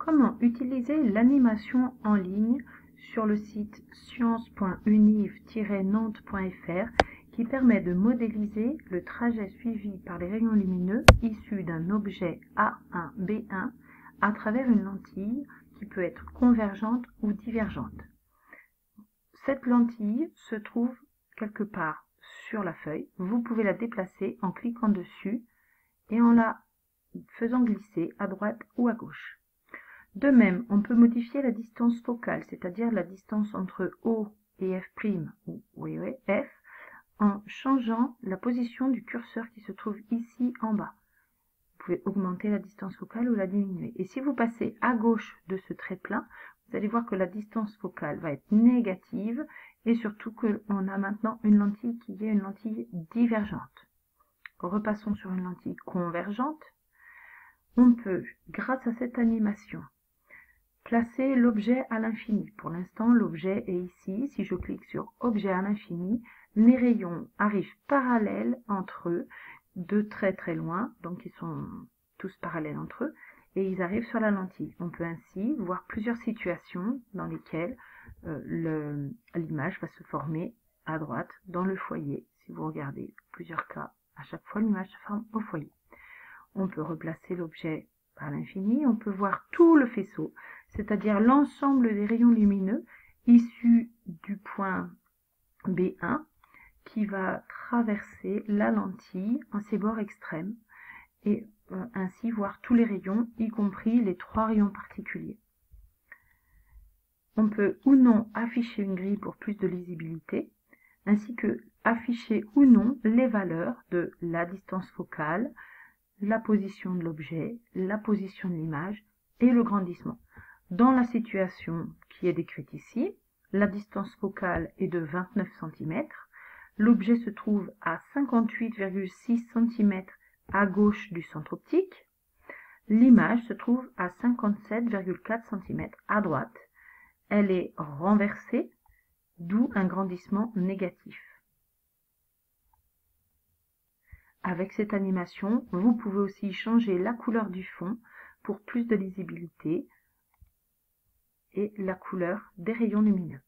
Comment utiliser l'animation en ligne sur le site science.univ-nantes.fr qui permet de modéliser le trajet suivi par les rayons lumineux issus d'un objet A1, B1 à travers une lentille qui peut être convergente ou divergente. Cette lentille se trouve quelque part sur la feuille. Vous pouvez la déplacer en cliquant dessus et en la faisant glisser à droite ou à gauche. De même, on peut modifier la distance focale, c'est-à-dire la distance entre O et F' ou F, en changeant la position du curseur qui se trouve ici en bas. Vous pouvez augmenter la distance focale ou la diminuer. Et si vous passez à gauche de ce trait plein, vous allez voir que la distance focale va être négative et surtout qu'on a maintenant une lentille qui est une lentille divergente. Repassons sur une lentille convergente. On peut, grâce à cette animation, placer l'objet à l'infini. Pour l'instant, l'objet est ici. Si je clique sur objet à l'infini, les rayons arrivent parallèles entre eux, de très très loin, donc ils sont tous parallèles entre eux, et ils arrivent sur la lentille. On peut ainsi voir plusieurs situations dans lesquelles l'image va se former à droite dans le foyer. Si vous regardez plusieurs cas, à chaque fois l'image se forme au foyer. On peut replacer l'objet à l'infini, on peut voir tout le faisceau, c'est-à-dire l'ensemble des rayons lumineux issus du point B1 qui va traverser la lentille en ses bords extrêmes et ainsi voir tous les rayons, y compris les 3 rayons particuliers. On peut ou non afficher une grille pour plus de lisibilité, ainsi que afficher ou non les valeurs de la distance focale, la position de l'objet, la position de l'image et le grandissement. Dans la situation qui est décrite ici, la distance focale est de 29 cm, l'objet se trouve à 58,6 cm à gauche du centre optique, l'image se trouve à 57,4 cm à droite, elle est renversée, d'où un grandissement négatif. Avec cette animation, vous pouvez aussi changer la couleur du fond pour plus de lisibilité et la couleur des rayons lumineux.